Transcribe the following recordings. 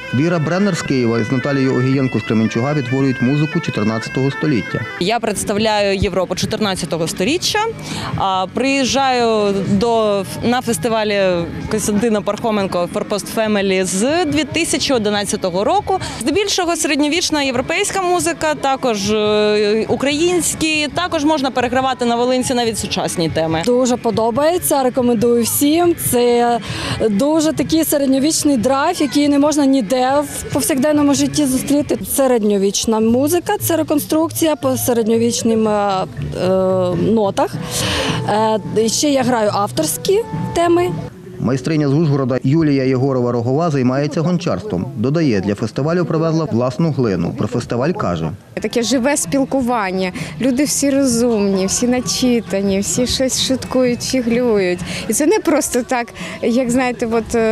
Віра Бреннер з Києва із Наталією Огієнко з Кременчуга відтворюють музику 14 століття. Я представляю Європу 14 сторіччя. Приїжджаю на фестивалі Костянтина Пархоменка «Форпост Фемелі» з 2011 року. Здебільшого середньовічна європейська музика, також українські, також можна перекривати на волинці навіть сучасні теми. Дуже подобається, рекомендую всім. Це дуже такий середньовічний драйв, який не можна ніде в повсякденному житті зустріти. Середньовічна музика – це реконструкція по середньовічним нотах. Ще я граю авторські теми. Майстриня з Ужгорода Юлія Єгорова-Рогова займається гончарством. Додає, для фестивалю привезла власну глину. Про фестиваль каже: таке живе спілкування. Люди всі розумні, всі начитані, всі щось шуткують, фіглюють. І це не просто так, як знаєте,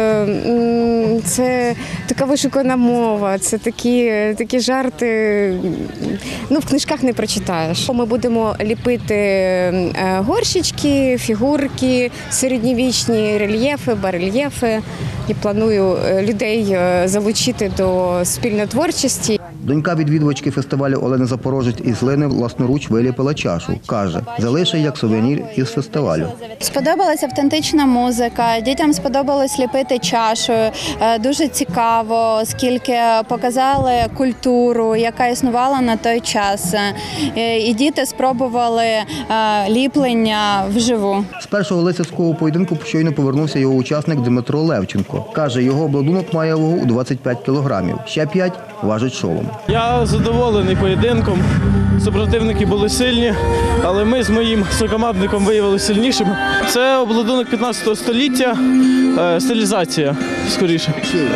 це така вишукана мова, це такі жарти, в книжках не прочитаєш. Ми будемо ліпити горщички, фігурки, середньовічні рельєфи, барельєфи. І планую людей залучити до спільної творчості. Донька відвідувачки фестивалю Олени Запорожець із глини власноруч виліпила чашу. Каже, залишить як сувенір із фестивалю. Сподобалась автентична музика, дітям сподобалось ліпити чашою. Дуже цікаво, оскільки показали культуру, яка існувала на той час. І діти спробували ліплення вживу. З першого лицарського поєдинку щойно повернувся його учасник Дмитро Левченко. Каже, його обладунок має вагу у 25 кілограмів. Ще 5 важить шолом. Я задоволений поєдинком. Супротивники були сильні, але ми з моїм сокомандником виявилися сильнішими. Це обладунок 15 століття, стилізація, скоріше.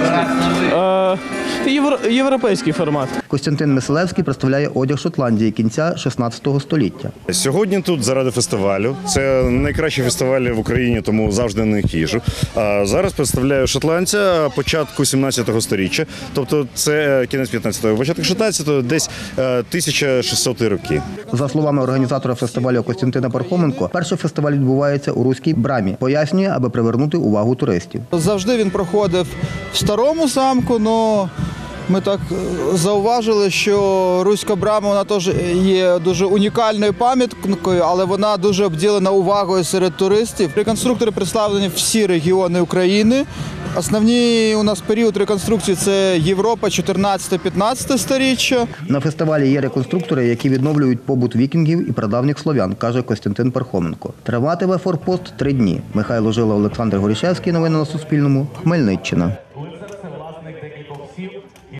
Європейський формат. Костянтин Мисилевський представляє одяг Шотландії кінця 16 століття. Сьогодні тут заради фестивалю. Це найкращий фестиваль в Україні, тому завжди на них їжджу. Зараз представляю шотландця початку 17 століття, тобто це кінець 15-го, початок 16-го, десь 1600 роки. За словами організатора фестивалю Костянтина Пархоменко, перший фестиваль відбувається у Руській брамі. Пояснює, аби привернути увагу туристів. Завжди він проходив в старому замку, але ми так зауважили, що Руська брама, вона теж є дуже унікальною пам'яткою, але вона дуже обділена увагою серед туристів. Реконструктори представлені всі регіони України. Основні у нас період реконструкції – це Європа 14-15 сторіччя. На фестивалі є реконструктори, які відновлюють побут вікінгів і прадавніх слов'ян, каже Костянтин Пархоменко. Триватиме форпост 3 дні. Михайло Жила, Олександр Горішевський. Новини на Суспільному. Хмельниччина.